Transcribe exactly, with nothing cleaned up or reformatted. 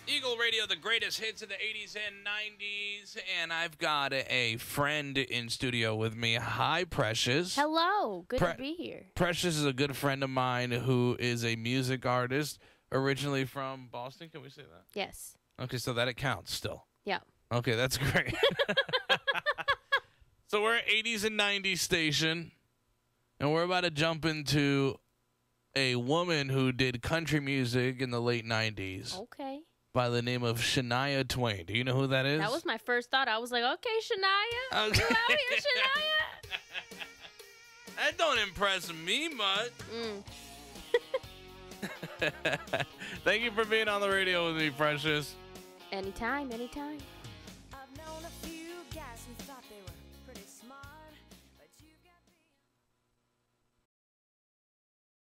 Eagle Radio, the greatest hits of the eighties and nineties. And I've got a friend in studio with me. Hi, Precious. Hello. Good Pre- to be here. Precious is a good friend of mine who is a music artist, originally from Boston. Can we say that? Yes. Okay, so that it counts still. Yeah. Okay, that's great. So we're at eighties and nineties station, and we're about to jump into a woman who did country music in the late nineties. Okay. By the name of Shania Twain. Do you know who that is? That was my first thought. I was like, okay, Shania. Okay. You out here, Shania? That don't impress me much. Mm. Thank you for being on the radio with me, Precious. Anytime, anytime.